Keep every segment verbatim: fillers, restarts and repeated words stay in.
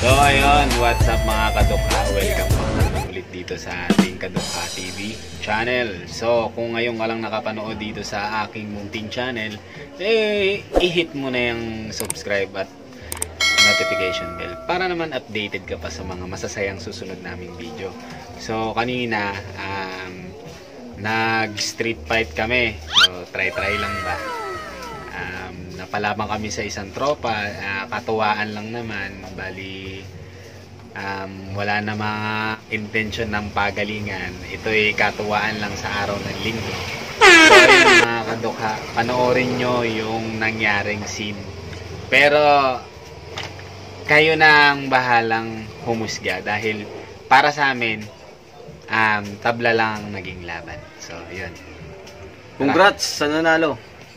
So ayun, what's up mga kadukha? Welcome back naman ulit dito sa ating Kadukha T V channel. So kung ngayon ka lang nakapanood dito sa aking munting channel, eh i-hit mo na yung subscribe at notification bell para naman updated ka pa sa mga masasayang susunod naming video. So kanina um, nag street fight kami. So try try lang ba. Um, napalaban kami sa isang tropa, uh, katuwaan lang naman, bali um, wala na mga intention ng pagalingan. Ito ay katuwaan lang sa araw ng linggo. So ayun mga kadukha, panoorin nyo yung nangyaring scene. Pero kayo na ang bahalang humusga dahil para sa amin um, tabla lang ang naging laban. So yun. Congrats sa nanalo.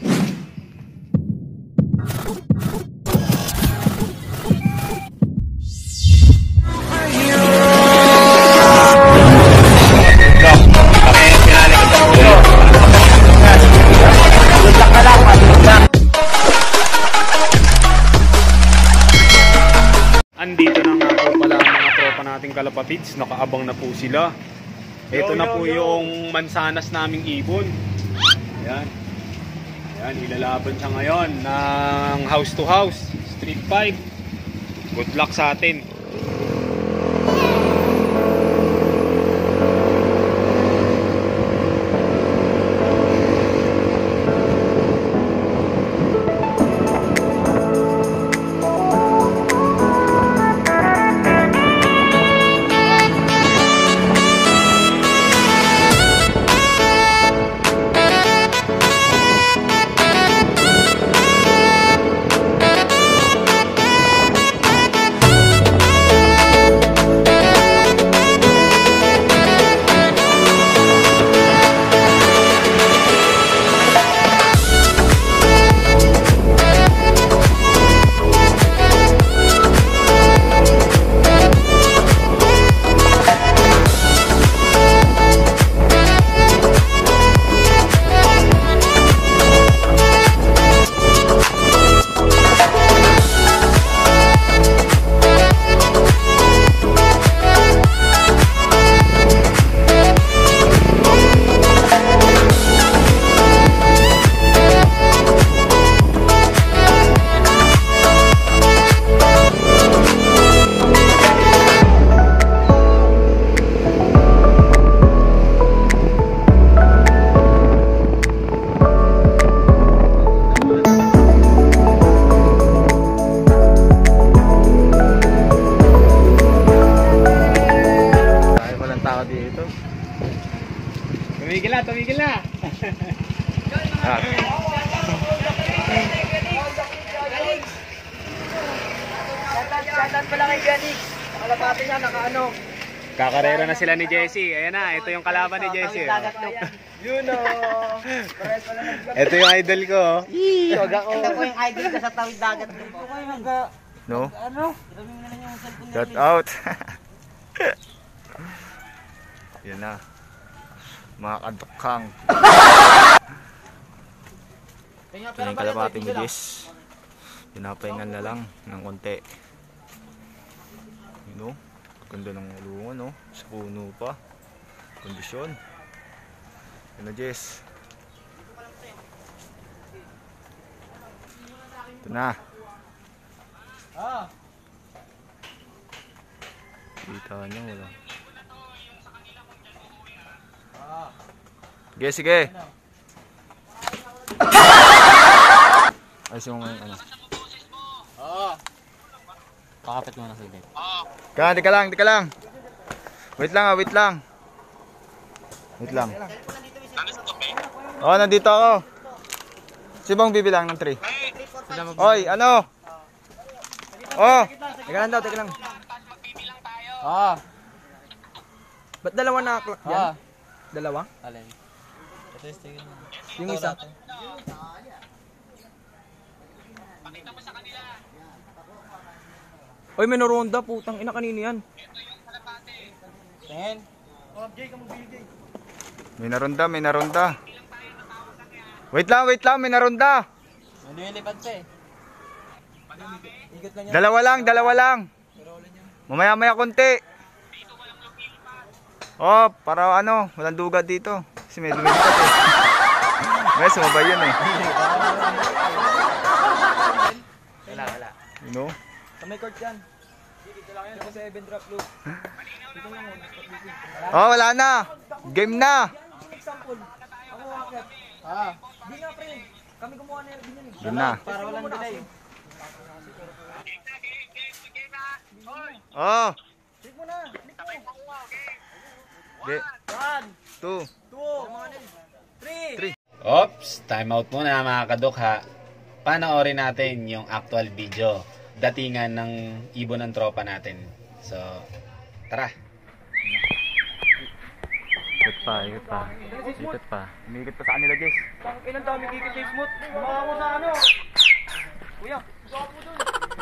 Andito na nga po pala ang mga tropa nating kalapatids. Nakaabang na po sila. Ito na po yung mansanas naming ibon. Ayan. Ayan, ilalaban siya ngayon ng house to house. Street fight. Good luck sa atin. Tumigil na, tumigil na. Ah. Shoutout pala kay Ganix. Nakalapati niya, nakaano. Kakarera na sila ni Jessie. Ayan na, ito yung kalaban ni Jessie. You know. Ito yung idol ko. Ito po yung idol ko sa tawid dagat. No? Ano? Shout out. Yan na. Mga kadukhang. Ito yung kalapati ni Jess. Pinapahingan na lang ng konti. You know? Ganda ng ulungan, no? Sa puno pa. Kondisyon. Yan na, Jess. Ito na. Kita nyo, wala. Sige, sige. Ayos yung ano. Oo. Pakapit mo na sa ibig. Ka, tika lang, tika lang. Wait lang, ah, wait lang. Wait lang. Oh, nandito ako. Sibong bibilang ng three. Oy, ano? Oh, tika lang daw, tika lang. Ah. Ba't dalawa na yan? Ah. Dalawa? Alin? Ito yung tingin mo. Yung isa? Oy, may naronda, putang ina, kanina yan. Tingin. May naronda, may naronda. Wait lang, wait lang, may naronda. May nilipad siya eh. Ikot lang yan. Dalawa lang, dalawa lang. Rolling yan. Mamaya-maya konti. Oh, para ano, walang dugat dito. Kasi may dumikat eh. May sumabay yun eh. Wala, wala. You know? Sa may court yan. Dito lang yan. Sa seven drop loop. Oh, wala na. Game na. Example. Ako akit. Ah. Di nga pre. Kami gumawa na din yan eh. Game na. Para walang delay. Oh. Check mo na. Okay. One, Two. two, three. Three. Oops, time out muna mga kadukha. Panoorin natin yung actual video. Datingan ng ibon ng tropa natin. So, tara. Ikot pa, ikot pa. Ikot pa. Umikot pa sa kanila, Jess. Pang ilang dami kikit sa smooth. Baka mo sa ano. Kuya, gapo dun.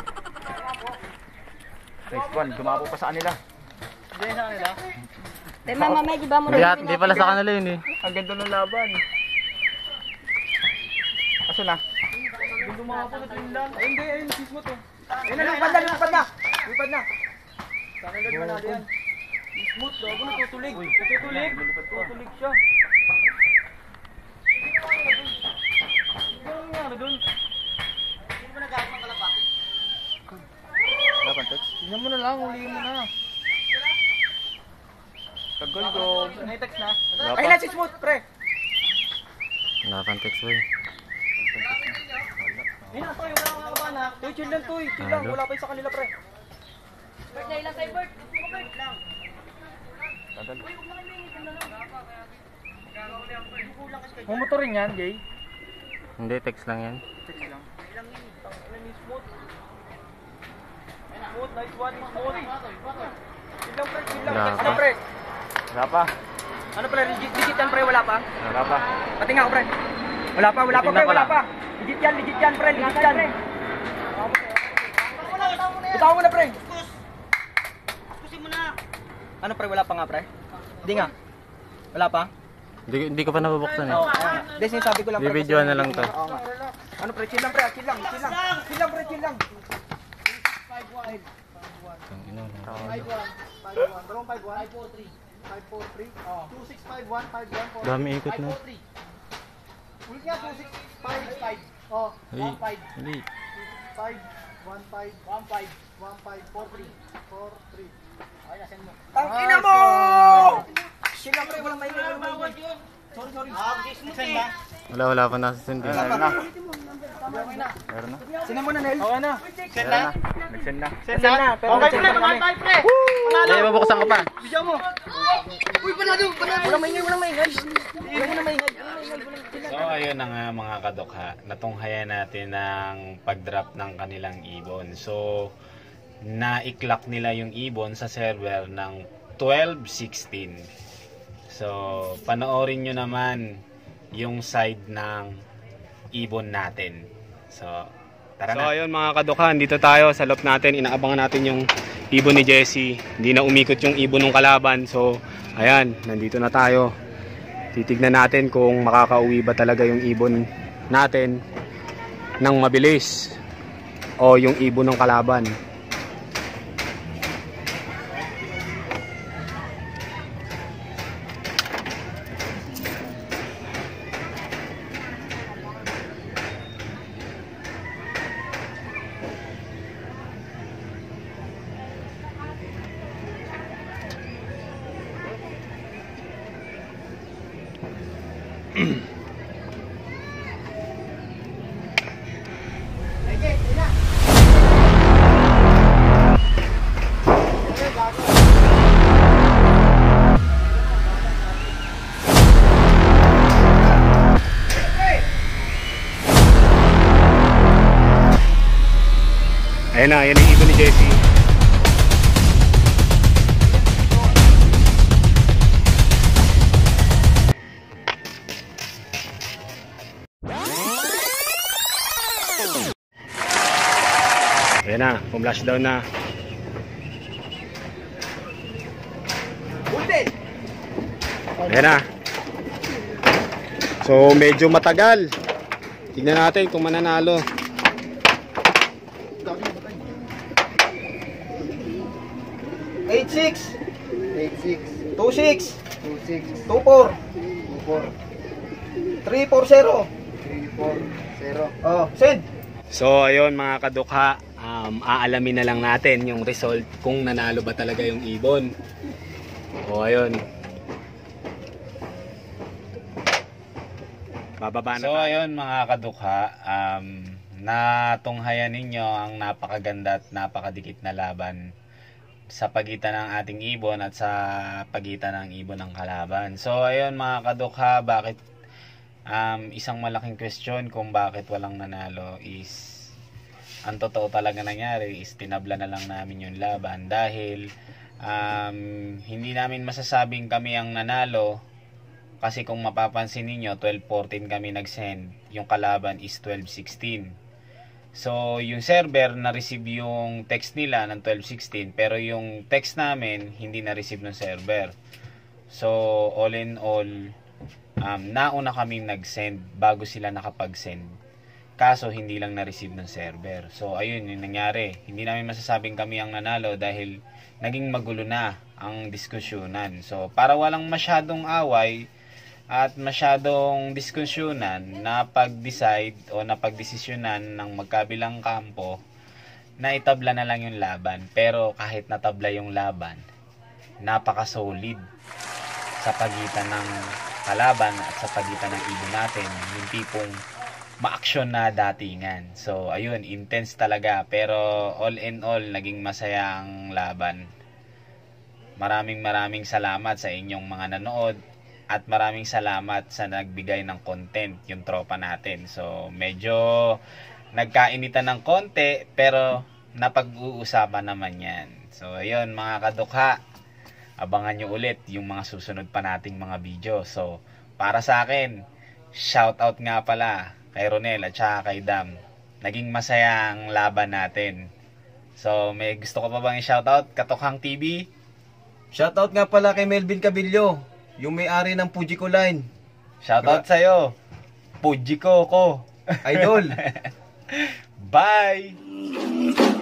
Next one, gumapo pa sa kanila. Hindi sa kanila. Te mama, may giba mo Hindi, at- hindi pala sa kanila yun eh. Ang ganda ng laban. Aso na? Hindi lumapo na din lang. Ay, hindi, ayun, si smooth oh. Ayun na, lipad na, lipad na. Lipad na. Tanagad mo na yan. Smooth, gago na, tutulig. Tutulig. Tutulig siya. Ano nangyari dun? Hindi mo nagagawang ng kalapati? Laban, text. Tingnan mo na lang, huliin mo na. Tagal ko. May text na. Wala pa. Ayun na si smooth, pre. Wala pang text boy. Ayun na, toy, wala kang kabahan ha. Toy, chill lang, toy. Chill lang, Ano? wala pa yung sa kanila, pre. Birthday lang kay Bert. Bert lang. Tagal. Mumotor rin yan, Jay. Hindi, text lang yan. Text lang. Ilang yun, tang ilan yung smooth. Smooth, nice one, smooth. Chill lang, pre, chill lang. Wala Ano, pa. pre? Wala pa. Ano, pre? Legit, legit yan, pre, wala pa? Wala pa. Pati nga ako, pre. Wala pa, wala pa, Tingnan pre, ko wala lang. pa. Legit yan, legit yan, pre, legit yan. Bitaw mo na, pre. Pusin mo na. Ano, pre, wala pa nga, pre? Hindi nga. Wala pa? Hindi, hindi ko pa nabubuksan eh. Oo, oo. Hindi, sinasabi ko lang, pre. Bibidyoan na lang to. Oo nga. Ano, pre, chill lang, pre, chill lang, chill lang. Chill lang, pre, chill lang. Ang ina na. Dami ikot na. Hey, hindi. Ang ina mo! Chill lang, pre, walang maingay, walang maingay. Sorry, sorry. Send na. Wala, wala pa nasa sindi. Meron na. Meron na. Send mo na, Nel. Okay na. Send na. Nag-send na. Send na. Pero okay, pre, mga tayo, pre. Hindi, mabuksan ko pa. Bigyan mo. Uy, panalo, panalo. Walang maingay, walang maingay. Walang maingay. So, ayun na nga mga kadukha. Natunghayan natin ng pag-drop ng kanilang ibon. So, na-clock nila yung ibon sa server ng twelve sixteen. So, panoorin nyo naman yung side ng ibon natin. So, tara na. So, ayun mga kadukha, dito tayo sa loop natin. Inaabangan natin yung ibon ni Jessie. Hindi na umikot yung ibon ng kalaban. So, ayan, nandito na tayo. Titignan natin kung makakauwi ba talaga yung ibon natin ng mabilis o yung ibon ng kalaban. Ayan na, ayan ang ibon ni Jessie. Ayan na, pum-flash down na. Ayan na. So medyo matagal. Tignan natin kung mananalo. eight six, eight six, two six, two six, two four, two four, three four zero. three four zero. Oh, send. So ayun mga kadukha, um, aalamin na lang natin yung result kung nanalo ba talaga yung ibon. O ayun. Bababa na. So ayun mga kadukha, um, natunghayan ninyo ang napakaganda at napakadikit na laban sa pagitan ng ating ibon at sa pagitan ng ibon ng kalaban. So ayun mga kadukha, bakit um, isang malaking question kung bakit walang nanalo is ang totoo talaga nangyari is tinabla na lang namin yung laban dahil um, hindi namin masasabing kami ang nanalo kasi kung mapapansin ninyo twelve fourteen kami nag-send, yung kalaban is twelve sixteen. So, yung server na-receive yung text nila ng twelve sixteen pero yung text namin hindi na-receive ng server. So, all in all, um, nauna kaming nag-send bago sila nakapag-send. Kaso, hindi lang na-receive ng server. So, ayun yung nangyari. Hindi namin masasabing kami ang nanalo dahil naging magulo na ang diskusyonan. So, para walang masyadong away, at masyadong diskusyonan na pag-decide o na pagdesisyonan ng magkabilang kampo na itabla na lang yung laban. Pero kahit natabla yung laban, napaka-solid sa pagitan ng kalaban at sa pagitan ng ibon natin. Yung tipong ma-action na datingan. So ayun, intense talaga. Pero all in all, naging masaya ang laban. Maraming maraming salamat sa inyong mga nanood. At maraming salamat sa nagbigay ng content, yung tropa natin. So, medyo nagkainitan ng konti, pero napag-uusapan naman yan. So, ayun mga kadukha, abangan nyo ulit yung mga susunod pa nating mga video. So, para sa akin, shoutout nga pala kay Ronel at saka kay Dam. Naging masaya ang laban natin. So, may gusto ko pa bang i-shoutout? Katukhang T V? Shoutout nga pala kay Melvin Cabillo, yung may-ari ng Fujiko Line. Shoutout sa'yo. Fujiko ko. Idol. Bye!